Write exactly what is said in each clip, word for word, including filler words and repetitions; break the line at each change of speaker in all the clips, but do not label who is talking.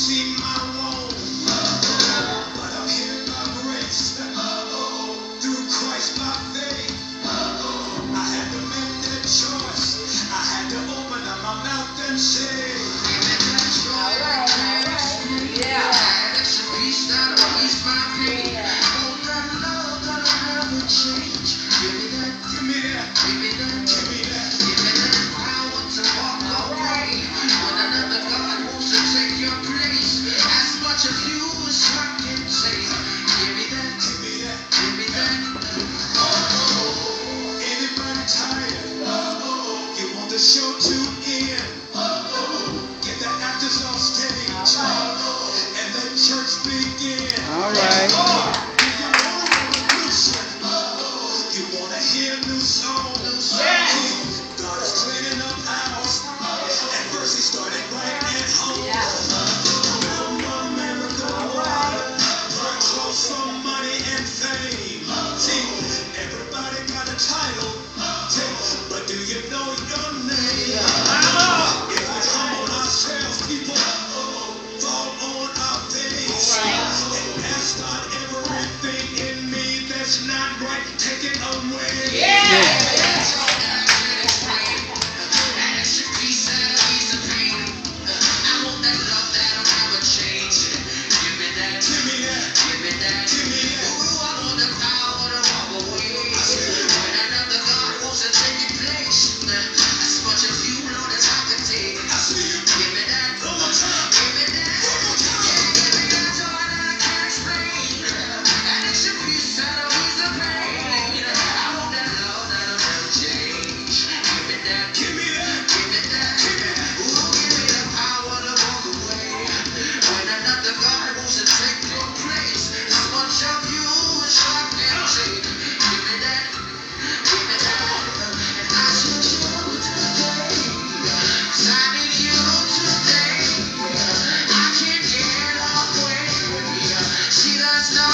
see my wrong, but I'm here by grace, through Christ by faith. I had to make that choice. I had to open up my mouth and say,
All right, all right. Yeah.
that's a peace that ease my pain. Oh, that love that I never change. Give me that, give me that, give me that, give me that, give me that power to walk away. When another God wants to take your place, as much of you as I can say. Give me that, give me that, give me that. Oh, anybody tired? Oh, you want the show to end? Oh, get the actors on stage. Oh, and let church begin.
All right.
Oh, do you want a revolution? Oh, you want to hear new songs?
Yes.
God is cleaning up house. At first he started right at home.
Yeah.
Around America, burn clothes for money and fame. See, everybody got a title, but do you know your name? If we humble ourselves, people fall on our face and ask God everything in me that's not right, take it away.
Yeah.
Give me that, give me that, give me that. Ooh, I want the power to walk away. When another God wants to take your place, as much of you, Lord, as I can take. I see you. Give me that, one more time. Give me that, one more time. Yeah, give me that joy that I can't explain. And it's your peace that'll ease the pain. I want that love that'll never change. Give me that, give me that, give me that, give me that. Ooh, give me the power to walk away. When another God wants to take your place, as much of you as I can take. Give me that, give me that. And I should you today, 'cause I need you today. I can't get away. See, there's no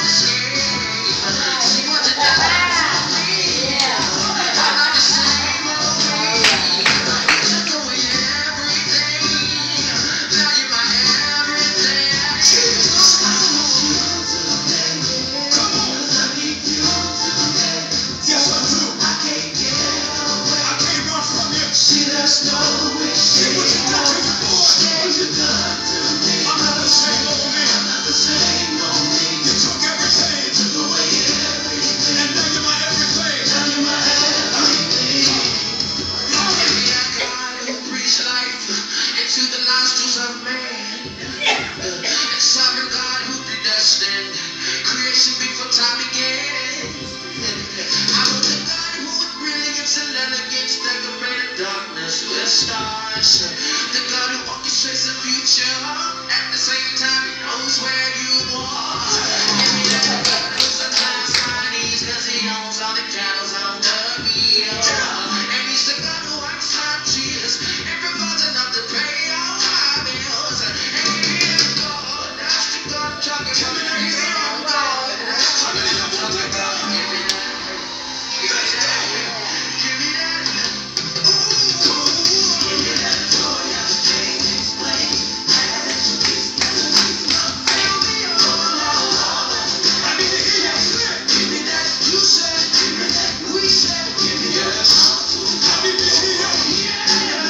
escape. See what you done to me. I'm not the same old me. You took away everything. Now you're my everything. Jesus, I need you today. Come on, I need you today. Yes, I do. I can't get away. I can't run from you. See, there's no escape. See what you done to me, boy. What you done to me. I'm not the same old me. I'm not the same old me. You took everything. You took away everything. And now you're my everything. Now you're my everything. Give me that God who breathes life into the nostrils of man. And sovereign God who predestined creation before time began. I want the God who with brilliance and elegance decorated darkness with stars. The God who orchestrates the future. At the same time, he knows where you are. Give me that God who supplies my needs, 'cause he owns all the cattle on the hill. And he's the God who wipes my tears and provides enough to pay all my bills. And give me that God, that's the God I'm talking about. Give me that God, that's the God I'm talking about. Give me that, give me that, give me that. Ooh, give me that joy I can't explain. That's your peace, that's your peace, love. Fill me up. I need to hear that clear. Give me that. You said, give me that. We said, give me that. I need to hear that. Yeah.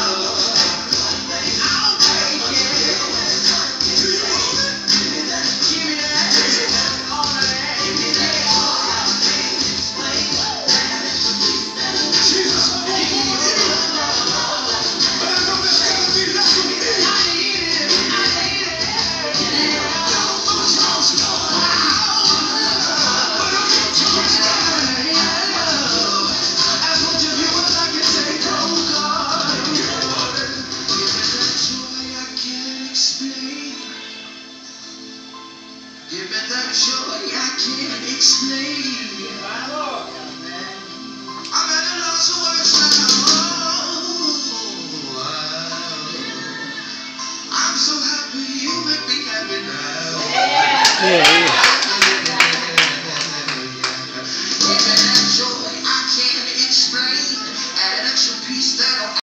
I'll take it. Do you want it? Give me that. Give me that. Give me that. All of that. Give me that. Jesus, I need you. But I know there's gotta be less of me. I need it. I need it. How much else, Lord? But I'm your choice, God. As much of you as I can take, oh God. Give me that joy I can't explain. Give me that joy I can't explain. I'm at a loss of words now. I'm so happy you make me happy now.
Yeah, yeah.